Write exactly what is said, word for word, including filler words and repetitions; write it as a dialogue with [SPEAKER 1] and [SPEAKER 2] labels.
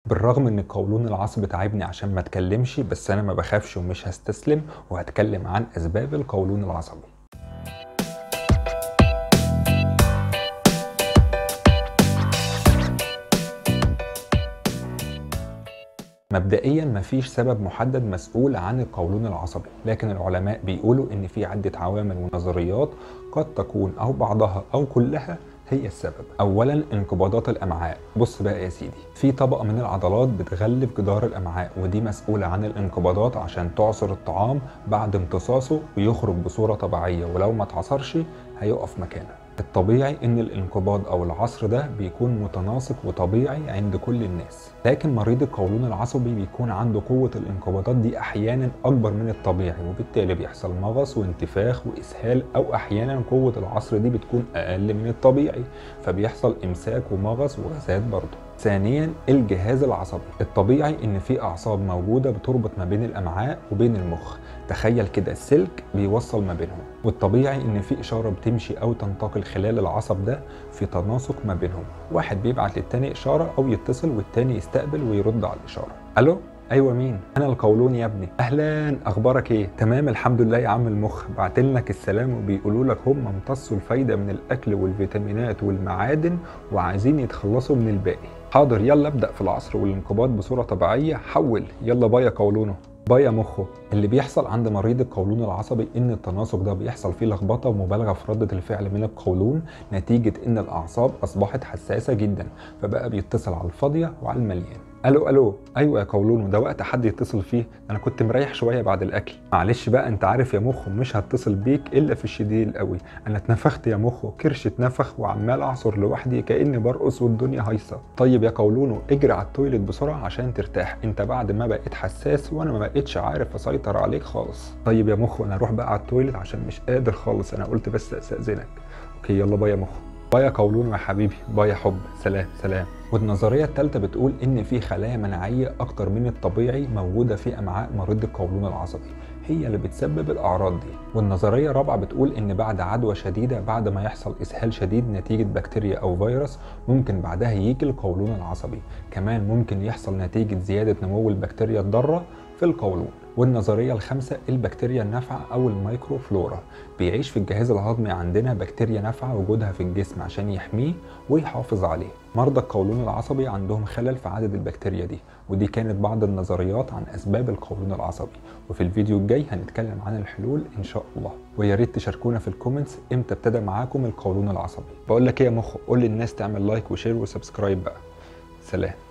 [SPEAKER 1] بالرغم ان القولون العصبي تعبني عشان ما اتكلمش، بس انا ما بخافش ومش هستسلم، وهتكلم عن اسباب القولون العصبي. مبدئيا مفيش سبب محدد مسؤول عن القولون العصبي، لكن العلماء بيقولوا ان في عدة عوامل ونظريات قد تكون او بعضها او كلها هي السبب. اولا انقباضات الامعاء. بص بقى يا سيدي، في طبقة من العضلات بتغلف جدار الامعاء، ودي مسؤولة عن الانقباضات عشان تعصر الطعام بعد امتصاصه ويخرج بصورة طبيعية، ولو ما اتعصرش هيقف مكانه. الطبيعي ان الانقباض او العصر ده بيكون متناسق وطبيعي عند كل الناس، لكن مريض القولون العصبي بيكون عنده قوة الانقباضات دي احيانا اكبر من الطبيعي، وبالتالي بيحصل مغص وانتفاخ واسهال، او احيانا قوة العصر دي بتكون اقل من الطبيعي فبيحصل امساك ومغص وغازات برضه. ثانيا الجهاز العصبي. الطبيعي ان في اعصاب موجودة بتربط ما بين الامعاء وبين المخ، تخيل كده السلك بيوصل ما بينهم، والطبيعي ان في اشارة بتمشي او تنتقل خلال العصب ده في تناسق ما بينهم، واحد بيبعت للتاني اشارة او يتصل والتاني يستقبل ويرد على الاشارة. الو، ايوه مين؟ انا القولون يا ابني. اهلا، اخبارك ايه؟ تمام الحمد لله يا عم المخ، بعتلك السلام وبيقولوا لك هم امتصوا الفايده من الاكل والفيتامينات والمعادن وعايزين يتخلصوا من الباقي. حاضر، يلا ابدا في العصر والانقباض بصوره طبيعيه. حول يلا بايا قولونه بايا مخه. اللي بيحصل عند مريض القولون العصبي ان التناسق ده بيحصل فيه لخبطه ومبالغه في رده الفعل من القولون، نتيجه ان الاعصاب اصبحت حساسه جدا، فبقى بيتصل على الفاضيه وعلى المليان. الو الو، ايوه يا قولون، وده وقت حد يتصل فيه؟ انا كنت مريح شويه بعد الاكل. معلش بقى، انت عارف يا مخ مش هتصل بيك الا في الشديد القوي. انا اتنفخت يا مخ، كرش اتنفخ وعمال اعصر لوحدي كاني برقص والدنيا هايصه. طيب يا قولون اجري على التويليت بسرعه عشان ترتاح، انت بعد ما بقيت حساس وانا ما بقيتش عارف اسيطر عليك خالص. طيب يا مخ انا اروح بقى على التويليت عشان مش قادر خالص، انا قلت بس استاذنك. اوكي يلا باي يا مخ. باي يا قولون يا حبيبي، باي يا حب، سلام سلام. والنظريه الثالثه بتقول ان في خلايا مناعيه اكتر من الطبيعي موجوده في امعاء مريض القولون العصبي، هي اللي بتسبب الاعراض دي. والنظريه الرابعه بتقول ان بعد عدوى شديده، بعد ما يحصل اسهال شديد نتيجه بكتيريا او فيروس، ممكن بعدها يجي القولون العصبي. كمان ممكن يحصل نتيجه زياده نمو البكتيريا الضاره في القولون. والنظريه الخامسه البكتيريا النافعه او الميكرو فلورا. بيعيش في الجهاز الهضمي عندنا بكتيريا نافعه وجودها في الجسم عشان يحميه ويحافظ عليه. مرضى القولون العصبي عندهم خلل في عدد البكتيريا دي، ودي كانت بعض النظريات عن اسباب القولون العصبي، وفي الفيديو الجاي هنتكلم عن الحلول ان شاء الله. ويا ريت تشاركونا في الكومنتس امتى ابتدى معاكم القولون العصبي. بقول لك ايه يا مخ، قول للناس تعمل لايك وشير وسبسكرايب بقى. سلام.